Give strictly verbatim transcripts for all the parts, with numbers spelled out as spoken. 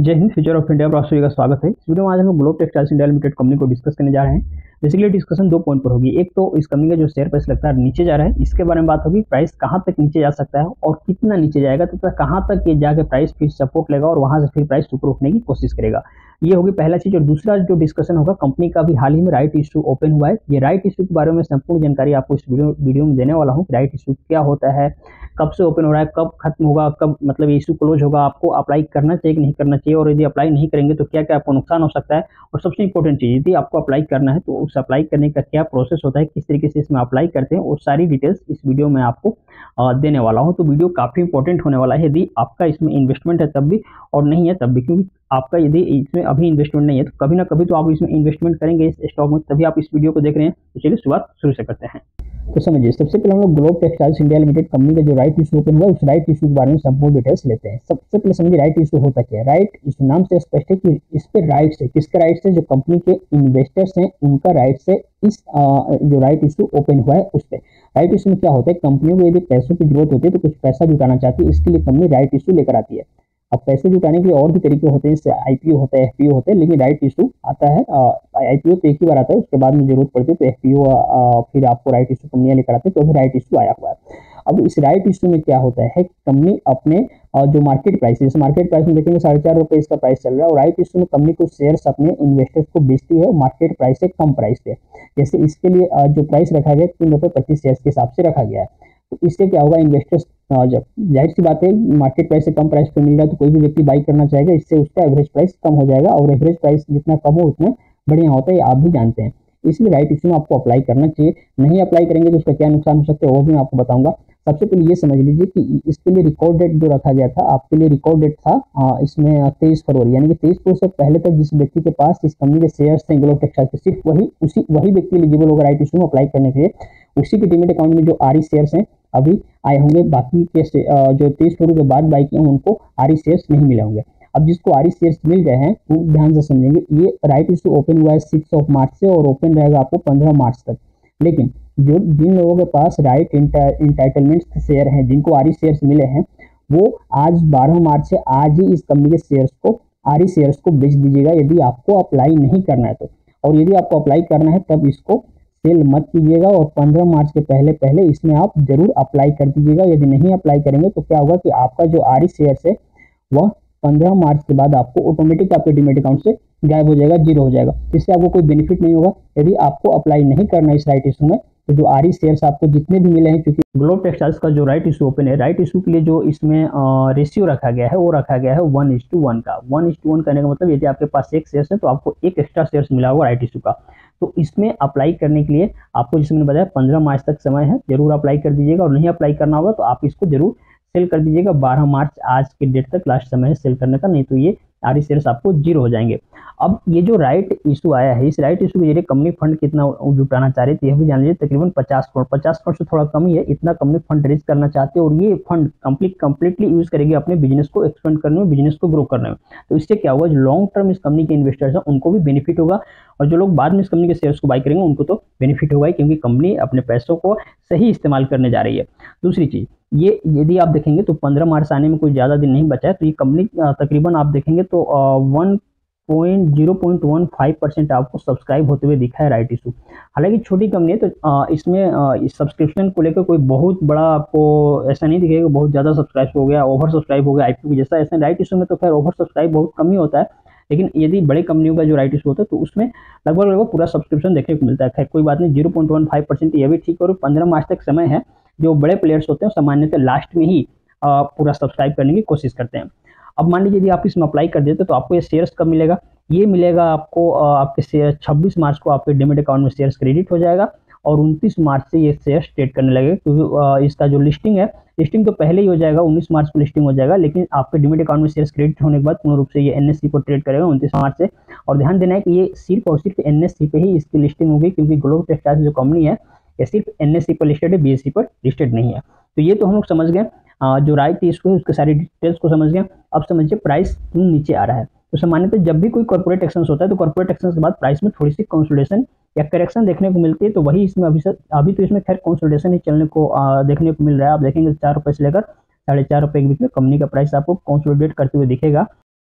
जय Hind. Future of India पर आप सभी का स्वागत है। इस वीडियो में आज हम लोग globe textiles India limited company को डिस्कस करने जा रहे हैं। बेसिकली डिस्कशन दो पॉइंट पर होगी। एक तो इस कंपनी का जो शेयर प्राइस लगता है नीचे जा रहा है, इसके बारे में बात होगी। प्राइस कहां तक नीचे जा सकता है और कितना नीचे जाएगा, तथा तो कहां तक ये जाके प्राइस फिर सपोर्ट लेगा और वहां से फिर प्राइस ऊपर उठने की कोशिश करेगा। ये होगी पहला चीज। और दूसरा जो डिस्कशन होगा, कंपनी का भी हाल ही में राइट इशू ओपन हुआ है। ये राइट इशू के बारे में संपूर्ण जानकारी आपको इस वीडियो वीडियो में देने वाला हूँ। राइट इशू क्या होता है, कब से ओपन हो रहा है, कब खत्म होगा, कब मतलब इशू क्लोज होगा, आपको अप्लाई करना चाहिए कि नहीं करना चाहिए, और यदि अप्लाई नहीं करेंगे तो क्या क्या आपको नुकसान हो सकता है। और सबसे इंपॉर्टेंट चीज, यदि आपको अप्लाई करना है तो उस अप्लाई करने का क्या प्रोसेस होता है, किस तरीके से इसमें अप्लाई करते हैं, वो सारी डिटेल्स इस वीडियो में आपको देने वाला हूँ। तो वीडियो काफी इंपॉर्टेंट होने वाला है, यदि आपका इसमें इन्वेस्टमेंट है तब भी और नहीं है तब भी। क्योंकि आपका यदि इसमें अभी इन्वेस्टमेंट नहीं है तो कभी ना कभी तो आप इसमें इन्वेस्टमेंट करेंगे इस स्टॉक में, तभी आप इस वीडियो को देख रहे हैं। तो चलिए शुरुआत शुरू से करते हैं। तो समझिए, सबसे पहले हम लोग globe textiles India limited company का जो राइट इशू ओपन हुआ है, उस राइट इशू के बारे में संपूर्ण डिटेल्स लेते हैं। सबसे पहले समझिए राइट इशू होता क्या है। राइट इशू नाम से स्पष्ट है कि इस पे राइट से, किसका राइट से, जो कंपनी के इन्वेस्टर्स हैं उनका राइट से इस आ, जो राइट इशू ओपन हुआ है उस पे। राइट इशू में क्या होता है, कंपनियों को यदि पैसों की जरूरत होती है तो कुछ पैसा जुटाना चाहती है, इसके लिए कंपनी राइट इशू लेकर आती है। अब पैसे जुटाने के लिए और भी तरीके होते हैं, जैसे आईपीओ होता है, एफपीओ होते हैं, लेकिन राइट इशू आता है। आईपीओ तो एक ही बार आता है, उसके बाद में जरूरत पड़ती है तो एफपीओ फिर आपको राइट इशू कंपनियां लेकर आते हैं, तो अभी राइट इशू आया हुआ है। अब इस राइट इशू में क्या होता है, कंपनी अपने आ, जो मार्केट प्राइस है, जैसे मार्केट प्राइस में देखेंगे साढ़े चार रुपए इसका प्राइस चल रहा है, और राइट इशू में कंपनी कुछ शेयर्स अपने इन्वेस्टर्स को बेचती है मार्केट प्राइस से कम प्राइस पे। जैसे इसके लिए आ, जो प्राइस रखा गया तीन रुपए पच्चीस शेयर्स के हिसाब से रखा गया है। तो इससे क्या होगा, इन्वेस्टर्स जब जाहिर सी बात है मार्केट प्राइस से कम प्राइस पे मिल रहा है तो कोई भी व्यक्ति बाई करना चाहेगा, इससे उसका एवरेज प्राइस कम हो जाएगा, और एवरेज प्राइस जितना कम हो उतना बढ़िया होता है, ये आप भी जानते हैं। इसलिए राइट इशू में आपको अप्लाई करना चाहिए। नहीं अप्लाई करेंगे तो उसका क्या नुकसान हो सकता है वो भी मैं आपको बताऊंगा। सबसे पहले ये समझ लीजिए कि इसके लिए रिकॉर्ड डेट जो रखा गया था, आपके लिए रिकॉर्ड डेट था आ, इसमें तेईस फरवरी, यानी कि तेईस फरवरी से पहले तक जिस व्यक्ति के पास इस कंपनी के शेयर्स थे ग्लोब टेक्सटाइल के, सिर्फ वही उसी वही व्यक्ति एलिजिबल होगा राइट इशू में अप्लाई करने के लिए। उसी के डीमेट अकाउंट में जो आरई शेयर्स हैं अभी आए होंगे, बाकी के जो तेईस फरवरी के बाद बाई किए हैं उनको आरई शेयर्स नहीं मिले होंगे। अब जिसको आरई शेयर्स मिल गए हैं वो ध्यान से समझेंगे, ये राइट इशू ओपन हुआ है सिक्स ऑफ मार्च से और ओपन रहेगा आपको पंद्रह मार्च तक। लेकिन जो जिन लोगों के पास राइट इंटाइटलमेंट शेयर हैं, जिनको आरई शेयर्स मिले हैं, वो आज बारह मार्च से आज ही इस कंपनी के शेयर्स को आरई शेयर्स को बेच दीजिएगा, यदि आपको अप्लाई नहीं करना है तो। और यदि आपको अप्लाई करना है तब इसको सेल मत कीजिएगा, और पंद्रह मार्च के पहले पहले इसमें आप जरूर अप्लाई कर दीजिएगा। यदि नहीं अप्लाई करेंगे तो क्या होगा कि आपका जो आरई शेयर्स है वह पंद्रह मार्च के बाद आपको ऑटोमेटिक आपके डीमेट अकाउंट से गायब हो जाएगा, जीरो हो जाएगा। इससे आपको कोई बेनिफिट नहीं होगा। यदि आपको अप्लाई नहीं करना इस राइट इशू में, तो जो आरई शेयर्स आपको जितने भी मिले हैं, क्योंकि ग्लोब टेक्सटाइल्स का जो राइट इशू ओपन है, राइट इशू के लिए जो इसमें रेशियो रखा गया है वो रखा गया है वन इज टू वन का। वन इज टू वन करने का मतलब यदि आपके पास एक शेयर्स है तो आपको एक एक्स्ट्रा शेयर्स मिला होगा राइट इशू का। तो इसमें अप्लाई करने के लिए आपको, जिसमें मैंने बताया पंद्रह मार्च तक समय है, जरूर अप्लाई कर दीजिएगा। और नहीं अप्लाई करना होगा तो आप इसको जरूर सेल कर दीजिएगा। बारह मार्च आज के डेट तक लास्ट समय है सेल करने का, नहीं तो ये आरई शेयर्स आपको जीरो हो जाएंगे। अब ये जो राइट इशू आया है, इस राइट इशू के जरिए कंपनी फंड कितना जुटाना चाह रही थी यह भी जान लीजिए। तकरीबन पचास करोड़ पचास करोड़ से थोड़ा कम ही है, इतना कंपनी फंड रेज करना चाहती है, और ये फंड कंप्लीट कंप्लीटली यूज करेगी अपने बिजनेस को एक्सपेंड करने में, बिजनेस को ग्रो करने में। तो इससे क्या होगा, जो लॉन्ग टर्म इस कंपनी के इन्वेस्टर्स हैं उनको भी बेनिफिट होगा, और जो लोग बाद में इस कंपनी के शेयर्स को बाई करेंगे उनको तो बेनिफिट होगा, क्योंकि कंपनी अपने पैसों को सही इस्तेमाल करने जा रही है। दूसरी चीज, ये यदि आप देखेंगे तो पंद्रह मार्च आने में कोई ज्यादा दिन नहीं बचा है, तो ये कंपनी तकरीबन आप देखेंगे तो one point zero point one five percent आपको सब्सक्राइब होते हुए दिखा है राइट इशू। हालांकि छोटी कंपनी है तो इसमें इस सब्सक्रिप्शन को लेकर कोई बहुत बड़ा आपको ऐसा नहीं दिखेगा, बहुत ज्यादा सब्सक्राइब हो गया, ओवर सब्सक्राइब हो गया आईपीओ की जैसा। ऐसा राइट इशू में तो खैर ओवर सब्सक्राइब बहुत कम ही होता है, लेकिन यदि बड़ी कंपनियों का जो राइट इशू होता है तो उसमें लगभग लगभग पूरा सब्सक्रिप्शन देखने को मिलता है। खैर कोई बात नहीं, zero point one five percent ये भी ठीक। और पंद्रह मार्च तक समय है। जो बड़े प्लेयर्स होते हैं सामान्यतः लास्ट में ही आ, पूरा सब्सक्राइब करने की कोशिश करते हैं। अब मान लीजिए यदि आप इसमें अप्लाई कर देते तो आपको ये शेयर्स कब मिलेगा, ये मिलेगा आपको आ, आपके शेयर छब्बीस मार्च को आपके डीमेट अकाउंट में शेयर्स क्रेडिट हो जाएगा, और उनतीस मार्च से ये शेयर ट्रेड करने लगेगा। क्योंकि इसका जो लिस्टिंग है, लिस्टिंग तो पहले ही हो जाएगा, उन्नीस मार्च को लिस्टिंग हो जाएगा, लेकिन आपके डीमेट अकाउंट में शेयर्स क्रेडिट होने के बाद पूर्ण रूप से ये एनएससी पर ट्रेड करेगा उनतीस मार्च से। और ध्यान देना है कि ये सिर्फ और सिर्फ एनएससी पे ही इसकी लिस्टिंग होगी, क्योंकि ग्लोब टेक्सटाइल्स जो कंपनी है ये सिर्फ एनएससी पर लिस्टेड है, बीएससी पर लिस्टेड नहीं है। तो ये तो हम लोग समझ गए, जो राइट इशू है उसके सारी डिटेल्स को समझ गए। अब समझिए प्राइस क्यों नीचे आ रहा है। तो सामान्यतः जब भी कोई कॉर्पोरेट एक्शन होता है तो कॉर्पोरेट एक्शन के बाद प्राइस में थोड़ी सी कंसोलिडेशन या करेक्शन देखने को मिलती है, तो वही इसमें अभी अभी तो इसमें खैर कंसोलिडेशन ही चलने को आ, देखने को मिल रहा है। आप देखेंगे चार रुपए से लेकर साढ़े चार रुपए के बीच में कंपनी का प्राइस आपको कंसोलिडेट करते हुए दिखेगा।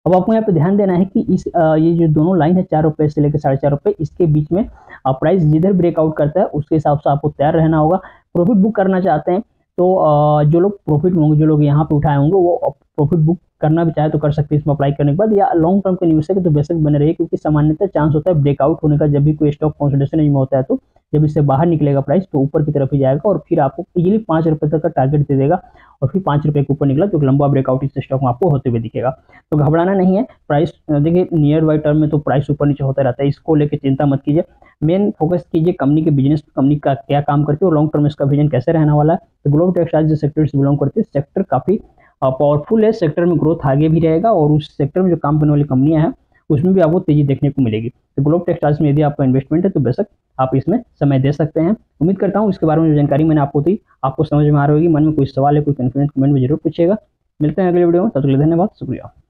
अब आपको यहाँ पे ध्यान देना है कि इस आ, ये जो दोनों लाइन है चार रुपये से लेकर साढ़े चार रुपये, इसके बीच में प्राइस जिधर ब्रेकआउट करता है उसके हिसाब से आपको तैयार रहना होगा। प्रॉफिट बुक करना चाहते हैं तो आ, जो लोग प्रॉफिट होंगे, जो लोग यहाँ पे उठाए होंगे, वो प्रॉफिट बुक करना भी चाहे तो कर सकते हैं इसमें अप्लाई करने के बाद, या लॉन्ग टर्म के निवेशक है तो बेशक बने रहिए, क्योंकि सामान्यतः चांस होता है ब्रेकआउट होने का। जब भी कोई स्टॉक कंसोलिडेशन में होता है तो जब इससे बाहर निकलेगा प्राइस तो ऊपर की तरफ ही जाएगा और फिर आपको इजीली पाँच रुपये तक का टारगेट दे देगा और फिर पाँच रुपये के ऊपर निकला तो लंबा ब्रेकआउट इस स्टॉक में आपको होते हुए दिखेगा। तो घबराना नहीं है। प्राइस देखिए नियर बाई टर्म में तो प्राइस ऊपर नीचे होता रहता है, इसको लेकर चिंता मत कीजिए। मेन फोकस कीजिए कंपनी के बिजनेस, कंपनी का क्या काम करती है और लॉन्ग टर्म इसका विजन कैसे रहने वाला है। तो ग्लोबल टेक्सटाइल जो सेक्टर से बिलोंग करती है, सेक्टर काफी पावरफुल है, सेक्टर में ग्रोथ आगे भी रहेगा और उस सेक्टर में जो काम करने वाली कंपनियां हैं उसमें भी आपको तेजी देखने को मिलेगी। तो ग्लोबल टेक्सटाइल्स में यदि आपका इन्वेस्टमेंट है तो बेशक आप इसमें समय दे सकते हैं। उम्मीद करता हूँ इसके बारे में जो जानकारी मैंने आपको दी आपको समझ में आ रही होगी। मन में कोई सवाल है, कोई कंफ्यूजन, कमेंट में जरूर पूछिएगा। मिलते हैं अगले वीडियो में, तब तक के लिए धन्यवाद, शुक्रिया।